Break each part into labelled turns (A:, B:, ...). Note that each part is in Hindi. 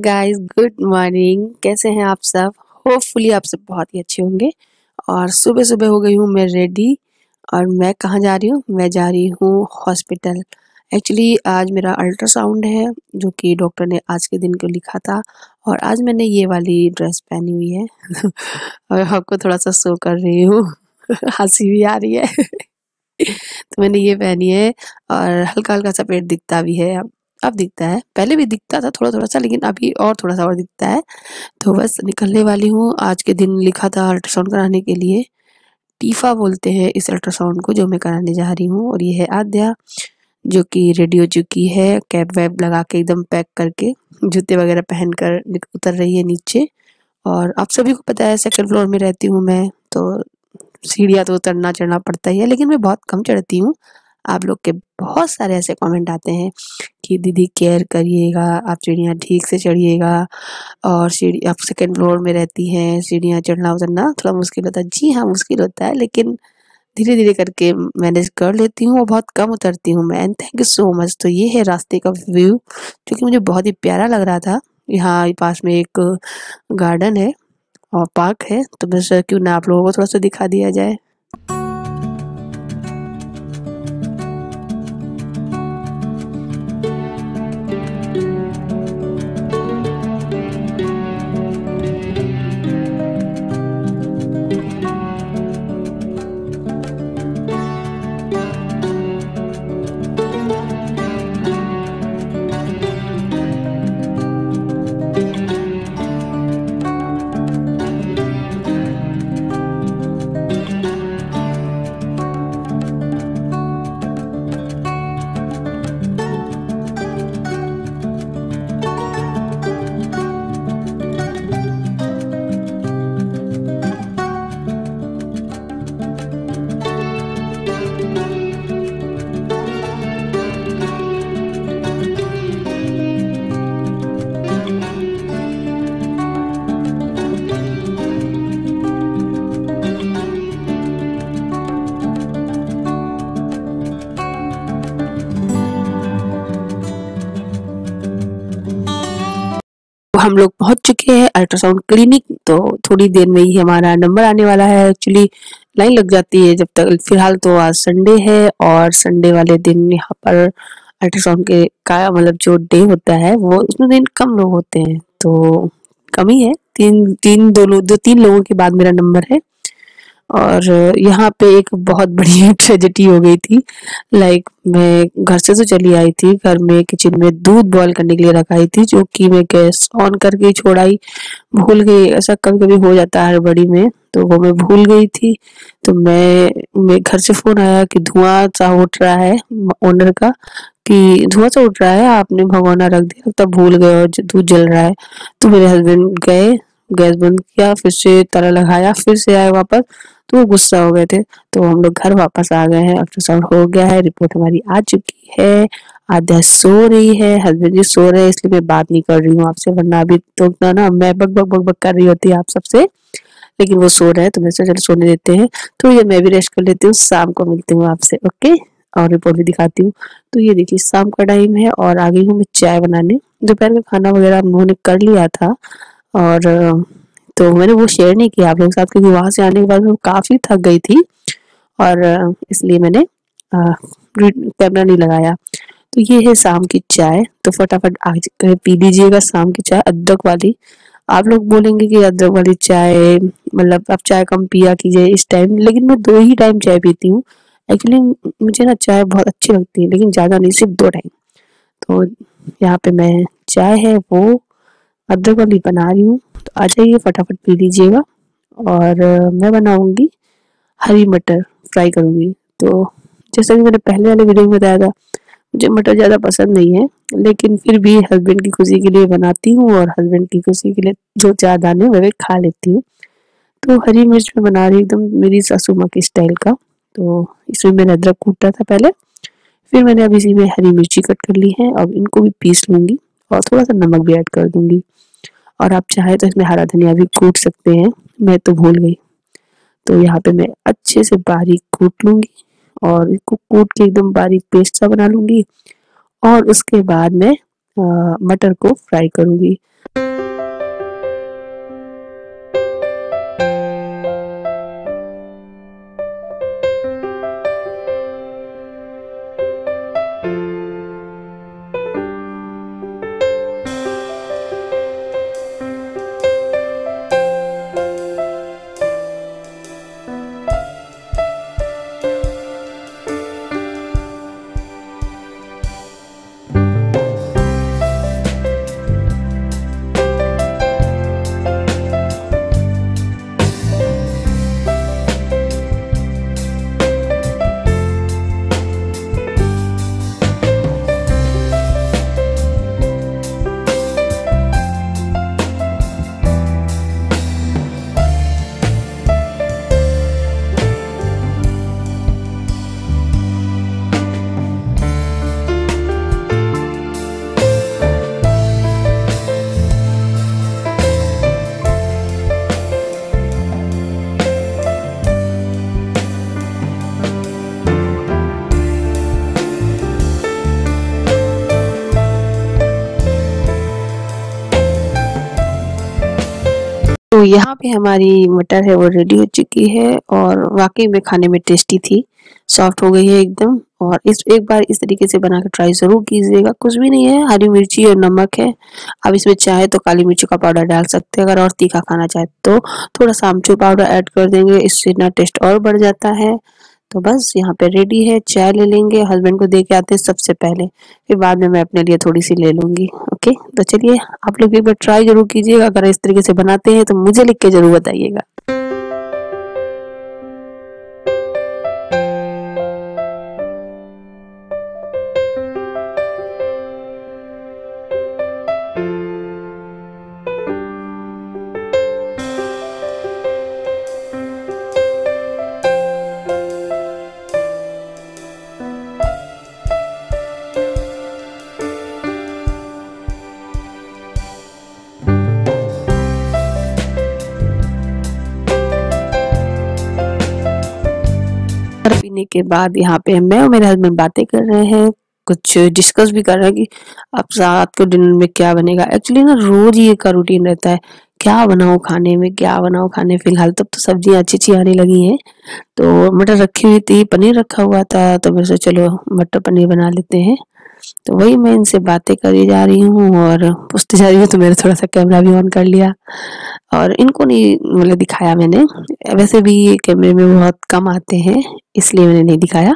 A: Guys, good morning. कैसे हैं आप सब? होपफुली आप सब बहुत ही अच्छे होंगे। और सुबह सुबह हो गई हूँ मैं रेडी। और मैं कहाँ जा रही हूँ? मैं जा रही हूँ हॉस्पिटल। एक्चुअली आज मेरा अल्ट्रासाउंड है, जो कि डॉक्टर ने आज के दिन को लिखा था। और आज मैंने ये वाली ड्रेस पहनी हुई है और आपको थोड़ा सा शो कर रही हूँ हंसी भी आ रही है तो मैंने ये पहनी है और हल्का हल्का सा पेट दिखता भी है। अब दिखता है, पहले भी दिखता था थोड़ा थोड़ा सा, लेकिन अभी और थोड़ा सा और दिखता है। तो बस निकलने वाली हूँ। आज के दिन लिखा था अल्ट्रासाउंड कराने के लिए। टीफा बोलते हैं इस अल्ट्रासाउंड को, जो मैं कराने जा रही हूँ। और ये है आद्या, जो कि रेडी हो चुकी है, कैप वैप लगा के एकदम पैक करके, जूते वगैरह पहन कर उतर रही है नीचे। और आप सभी को पता है सेकंड फ्लोर में रहती हूँ मैं, तो सीढ़ियाँ तो उतरना चढ़ना पड़ता ही है, लेकिन मैं बहुत कम चढ़ती हूँ। आप लोग के बहुत सारे ऐसे कमेंट आते हैं कि दीदी केयर करिएगा, आप सीढ़ियाँ ठीक से चढ़िएगा, और सीढ़ी आप सेकंड फ्लोर में रहती हैं, सीढ़ियाँ चढ़ना उतरना थोड़ा मुश्किल होता है। जी हाँ, मुश्किल होता है, लेकिन धीरे धीरे करके मैनेज कर लेती हूँ और बहुत कम उतरती हूँ मैं। And thank you so much. तो ये है रास्ते का व्यू, जो कि मुझे बहुत ही प्यारा लग रहा था। यहाँ पास में एक गार्डन है और पार्क है, तो मैं सोचा क्यों ना आप लोगों को थोड़ा सा दिखा दिया जाए। हम लोग पहुंच चुके हैं अल्ट्रासाउंड क्लिनिक। तो थोड़ी देर में ही हमारा नंबर आने वाला है। एक्चुअली लाइन लग जाती है जब तक। फिलहाल तो आज संडे है और संडे वाले दिन यहाँ पर अल्ट्रासाउंड के का मतलब जो डे होता है वो उसमें दिन कम लोग होते हैं, तो कम ही है। तीन तीन दो लोग दो तीन लोगों के बाद मेरा नंबर है। और यहाँ पे एक बहुत बड़ी ट्रेजेडी हो गई थी। लाइक मैं घर से तो चली आई थी, घर में किचन में दूध बॉईल करने के लिए रखाई थी, जो कि मैं गैस ऑन करके ही छोड़ आई, भूल गई। ऐसा कभी कभी हो जाता है हड़बड़ी में, तो वो मैं भूल गई थी। तो मैं घर से फोन आया कि धुआं सा उठ रहा है ओनर का, कि धुआं सा उठ रहा है, आपने भगोना रख दिया, तब भूल गए और दूध जल रहा है। तो मेरे हस्बैंड गए, गैस बंद किया, फिर से ताला लगाया, फिर से आए वापस। तो वो गुस्सा हो गए थे। तो हम लोग घर वापस आ गए हैं, अल्ट्रासाउंड हो गया है, रिपोर्ट हमारी आ चुकी है। आद्या सो रही है, हस्बैंड जी सो रहे हैं, इसलिए मैं बात नहीं कर रही हूँ आपसे, वरना अभी तो उतना ना मैं बक बक बक बक कर रही होती आप सबसे। लेकिन वो सो रहे हैं, तो मैं सोचा चलो सोने देते हैं। तो ये मैं भी रेस्ट कर लेती हूँ, शाम को मिलती हूँ आपसे, ओके। और रिपोर्ट भी दिखाती हूँ। तो ये देखिए शाम का टाइम है और आ गई हूँ मैं चाय बनाने। दोपहर का खाना वगैरह हम लोगों ने कर लिया था। और तो मैंने वो शेयर नहीं किया आप लोगों के साथ, क्योंकि वहां से आने के बाद मैं काफी थक गई थी, और इसलिए मैंने कैमरा नहीं लगाया। तो ये है शाम की चाय, तो फटाफट आज पी लीजिएगा शाम की चाय अदरक वाली। आप लोग बोलेंगे कि अदरक वाली चाय मतलब आप चाय कम पिया कीजिए इस टाइम, लेकिन मैं 2 ही टाइम चाय पीती हूँ। एक्चुअली मुझे ना चाय बहुत अच्छी लगती है, लेकिन ज्यादा नहीं, सिर्फ 2 टाइम। तो यहाँ पे मैं चाय है वो अदरक वाली बना रही हूँ, तो आ जाइए फटाफट पी लीजिएगा। और मैं बनाऊंगी हरी मटर, फ्राई करूंगी। तो जैसा कि मैंने पहले वाले वीडियो में बताया था, मुझे मटर ज़्यादा पसंद नहीं है, लेकिन फिर भी हस्बैंड की खुशी के लिए बनाती हूँ, और हस्बैंड की खुशी के लिए 2-4 दाने मैं भी खा लेती हूँ। तो हरी मिर्च में बना रही एकदम मेरी सासू माँ के स्टाइल का। तो इसमें मैंने अदरक कूटा था पहले, फिर मैंने अभी इसी में हरी मिर्ची कट कर ली है। अब इनको भी पीस लूंगी और थोड़ा सा नमक भी ऐड कर दूंगी। और आप चाहे तो इसमें हरा धनिया भी कूट सकते हैं, मैं तो भूल गई। तो यहाँ पे मैं अच्छे से बारीक कूट लूंगी और इसको कूट के एकदम बारीक पेस्ट सा बना लूंगी। और उसके बाद मैं मटर को फ्राई करूंगी। यहाँ पे हमारी मटर है वो रेडी हो चुकी है और वाकई में खाने में टेस्टी थी, सॉफ्ट हो गई है एकदम। और इस एक बार इस तरीके से बना के ट्राई ज़रूर कीजिएगा। कुछ भी नहीं है, हरी मिर्ची और नमक है। अब इसमें चाहे तो काली मिर्ची का पाउडर डाल सकते हैं, अगर और तीखा खाना चाहे तो थोड़ा सा आमचूर पाउडर ऐड कर देंगे, इससे ना टेस्ट और बढ़ जाता है। तो बस यहाँ पे रेडी है, चाय ले लेंगे, हस्बैंड को दे के आते हैं सबसे पहले, फिर बाद में मैं अपने लिए थोड़ी सी ले लूँगी। ओके, तो चलिए आप लोग एक बार ट्राई ज़रूर कीजिएगा, अगर इस तरीके से बनाते हैं तो मुझे लिख के ज़रूर बताइएगा। पीने के बाद यहाँ पे मैं और मेरे हस्बैंड बातें कर रहे हैं, कुछ डिस्कस भी कर रहे हैं कि अब रात को डिनर में क्या बनेगा। एक्चुअली ना रोज ये का रूटीन रहता है, क्या बनाऊं खाने में, क्या बनाऊं खाने। फिलहाल तब तो सब्जियां अच्छी अच्छी आने लगी हैं, तो मटर रखी हुई थी, पनीर रखा हुआ था, तो मेरे से चलो मटर पनीर बना लेते हैं। तो वही मैं इनसे बातें करी जा रही हूँ और पूछती जा रही हूँ, तो मैंने थोड़ा सा कैमरा भी ऑन कर लिया और इनको नहीं मतलब दिखाया मैंने। वैसे भी ये कैमरे में बहुत कम आते हैं, इसलिए मैंने नहीं दिखाया।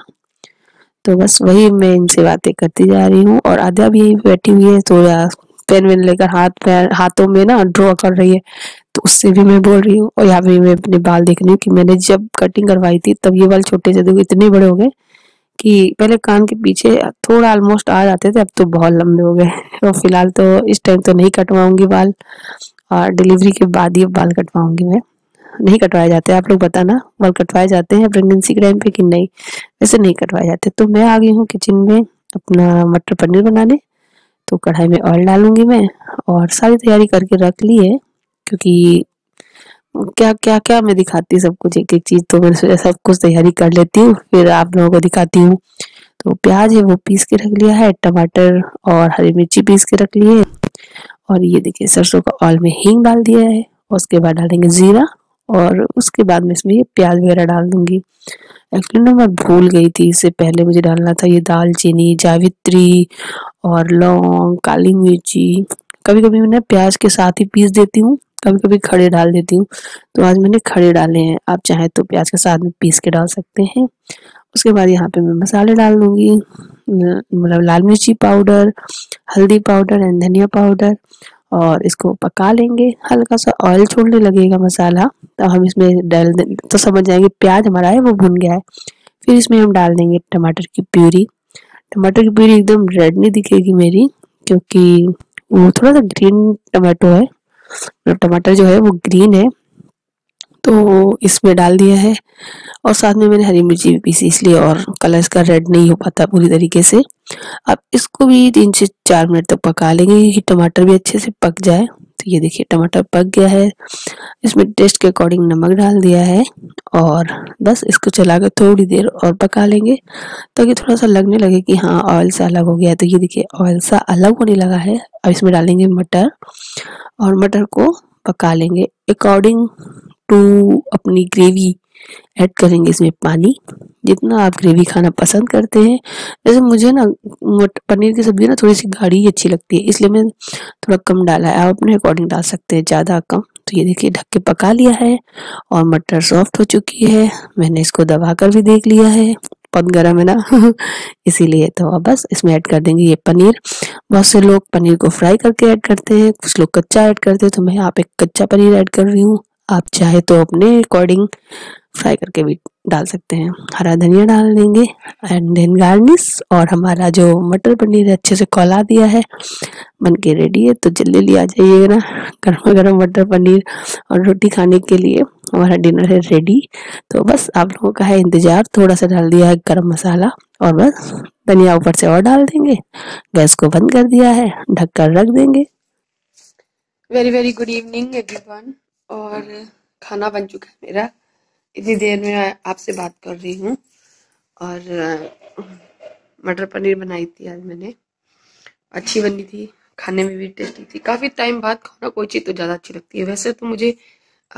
A: तो बस वही मैं इनसे बातें करती जा रही हूँ और आद्या भी यहीं बैठी हुई है, तो या पेन वेन लेकर हाथ पैर हाथों में ना ड्रॉ कर रही है, तो उससे भी मैं बोल रही हूँ। और यहाँ पे मैं अपने बाल देख रही हूँ कि मैंने जब कटिंग करवाई थी तब ये बाल छोटे से देखो इतने बड़े हो गए कि पहले कान के पीछे थोड़ा ऑलमोस्ट आ जाते थे, अब तो बहुत लंबे हो गए। और फिलहाल तो इस टाइम तो नहीं कटवाऊंगी बाल, और डिलीवरी के बाद ही बाल कटवाऊंगी मैं। नहीं कटवाए जाते, आप लोग बताना बाल कटवाए जाते हैं प्रेगनेंसी के टाइम पे कि नहीं। वैसे नहीं कटवाए जाते। तो मैं आ गई हूँ किचन में अपना मटर पनीर बनाने। तो कढ़ाई में ऑयल डालूंगी मैं, और सारी तैयारी करके रख ली है, क्योंकि क्या क्या क्या मैं दिखाती सब कुछ एक एक चीज, तो मैं सोचा सब कुछ तैयारी कर लेती हूँ फिर आप लोगों को दिखाती हूँ। तो प्याज है वो पीस के रख लिया है, टमाटर और हरी मिर्ची पीस के रख लिए है, और ये देखिए सरसों का ऑयल में हींग डाल दिया है, और उसके बाद डालेंगे जीरा, और उसके बाद में इसमें ये प्याज वगैरह डाल दूंगी। एक्चुअली ना मैं भूल गई थी, इससे पहले मुझे डालना था ये दालचीनी, जावित्री और लौंग, काली मिर्ची। कभी कभी मैं प्याज के साथ ही पीस देती हूँ, कभी कभी खड़े डाल देती हूँ, तो आज मैंने खड़े डाले हैं। आप चाहे तो प्याज के साथ में पीस के डाल सकते हैं। उसके बाद यहाँ पे मैं मसाले डाल दूंगी, मतलब लाल मिर्ची पाउडर, हल्दी पाउडर एंड धनिया पाउडर, और इसको पका लेंगे। हल्का सा ऑयल छोड़ने लगेगा मसाला, तो हम इसमें डाल तो समझ जाएंगे प्याज हमारा है वो भुन गया है। फिर इसमें हम डाल देंगे टमाटर की प्यूरी। टमाटर की प्यूरी एकदम रेड नहीं दिखेगी मेरी, क्योंकि वो थोड़ा सा ग्रीन टमाटो है, मतलब टमाटर जो है वो ग्रीन है, तो इसमें डाल दिया है। और साथ में मैंने हरी मिर्ची भी पीसी, इसलिए और कलर इसका रेड नहीं हो पाता पूरी तरीके से। अब इसको भी 3 से 4 मिनट तक पका लेंगे कि टमाटर भी अच्छे से पक जाए। तो ये देखिए टमाटर पक गया है, इसमें टेस्ट के अकॉर्डिंग नमक डाल दिया है, और बस इसको चला कर थोड़ी देर और पका लेंगे, ताकि थोड़ा सा लगने लगे कि हाँ ऑयल सा अलग हो गया है। तो ये देखिए ऑयल सा अलग होने लगा है। अब इसमें डालेंगे मटर, और मटर को पका लेंगे अकॉर्डिंग टू अपनी ग्रेवी। ऐड करेंगे इसमें पानी, जितना आप ग्रेवी खाना पसंद करते हैं। जैसे मुझे ना पनीर की सब्जी ना थोड़ी सी गाढ़ी ही अच्छी लगती है, इसलिए मैं थोड़ा कम डाला है, आप अपने अकॉर्डिंग डाल सकते हैं ज़्यादा कम। तो ये देखिए ढक के पका लिया है, और मटर सॉफ्ट हो चुकी है। मैंने इसको दबा कर भी देख लिया है, बहुत गर्म है ना इसीलिए। तो अब बस इसमें ऐड कर देंगे ये पनीर। बहुत से लोग पनीर को फ्राई करके ऐड करते हैं, कुछ लोग कच्चा ऐड करते हैं, तो मैं यहाँ पे कच्चा पनीर ऐड कर रही हूँ। आप चाहे तो अपने अकॉर्डिंग फ्राई करके भी डाल सकते हैं। हरा धनिया डाल देंगे एंड देन गार्निश, और हमारा जो मटर पनीर है अच्छे से खौला दिया है, बन के रेडी है। तो जल्दी ले आ जाइएगा ना, गर्मा गर्म मटर पनीर और रोटी खाने के लिए। हमारा डिनर है रेडी। तो बस आप लोगों का है इंतजार। थोड़ा सा डाल दिया है गरम मसाला, और बस धनिया ऊपर से और डाल देंगे। गैस को बंद कर दिया है, ढक कर रख देंगे। Very very good evening everyone. और खाना बन चुका है मेरा, इतनी देर में आपसे बात कर रही हूँ। और मटर पनीर बनाई थी आज मैंने, अच्छी बनी थी, खाने में भी टेस्टी थी। काफ़ी टाइम बाद खाना कोई चीज़ तो ज़्यादा अच्छी लगती है। वैसे तो मुझे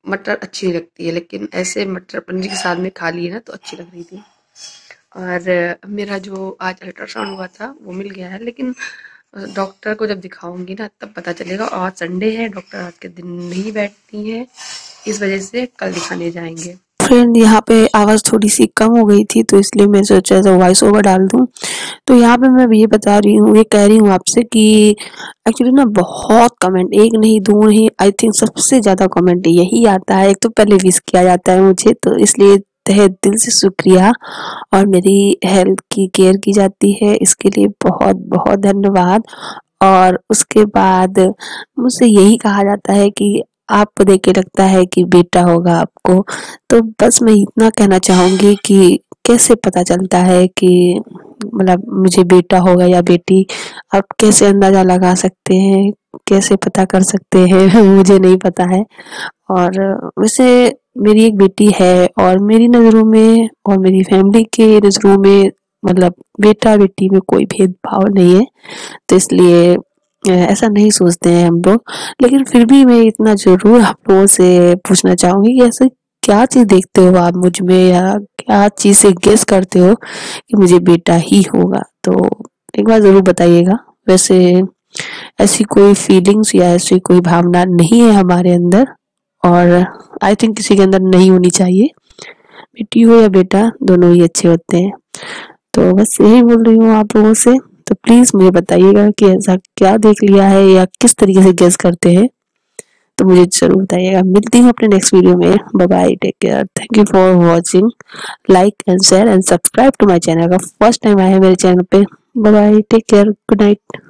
A: मटर अच्छी नहीं लगती है, लेकिन ऐसे मटर पनीर के साथ में खा ली है ना तो अच्छी लग रही थी। और मेरा जो आज अल्ट्रासाउंड हुआ था वो मिल गया है, लेकिन डॉक्टर को जब दिखाऊंगी ना तब पता चलेगा। और आज संडे है, डॉक्टर आज के दिन नहीं बैठती है, इस वजह से कल दिखाने जाएंगे। फ्रेंड यहाँ पे आवाज़ थोड़ी सी कम हो गई थी तो इसलिए मैं सोचा था वॉइस ओवर डाल दूँ। तो यहाँ पे मैं ये बता रही हूँ, ये कह रही हूँ आपसे कि एक्चुअली ना बहुत कमेंट, एक नहीं दो नहीं, आई थिंक सबसे ज़्यादा कमेंट यही आता है। एक तो पहले विश किया जाता है मुझे, तो इसलिए तहे दिल से शुक्रिया। और मेरी हेल्थ की केयर की जाती है, इसके लिए बहुत बहुत धन्यवाद। और उसके बाद मुझसे यही कहा जाता है कि आपको देख के लगता है कि बेटा होगा आपको। तो बस मैं इतना कहना चाहूँगी कि कैसे पता चलता है कि मतलब मुझे बेटा होगा या बेटी, आप कैसे अंदाज़ा लगा सकते हैं, कैसे पता कर सकते हैं मुझे नहीं पता है। और वैसे मेरी एक बेटी है और मेरी नज़रों में और मेरी फैमिली के नज़रों में मतलब बेटा बेटी में कोई भेदभाव नहीं है। तो इसलिए ऐसा नहीं सोचते हैं हम लोग। लेकिन फिर भी मैं इतना ज़रूर आप लोगों से पूछना चाहूँगी कि ऐसे क्या चीज़ देखते हो आप मुझ में, या क्या चीज़ से गेस करते हो कि मुझे बेटा ही होगा? तो एक बार ज़रूर बताइएगा। वैसे ऐसी कोई फीलिंग्स या ऐसी कोई भावना नहीं है हमारे अंदर, और आई थिंक किसी के अंदर नहीं होनी चाहिए। बेटी हो या बेटा, दोनों ही अच्छे होते हैं। तो बस यही बोल रही हूँ आप लोगों से। तो प्लीज़ मुझे बताइएगा कि ऐसा क्या देख लिया है या किस तरीके से गेस करते हैं, तो मुझे ज़रूर बताइएगा। मिलती हूँ अपने नेक्स्ट वीडियो में। Bye bye, take care, thank you for watching. Like and share and subscribe to my channel. अगर फर्स्ट टाइम आए हैं मेरे चैनल पे, bye bye, take care, good night.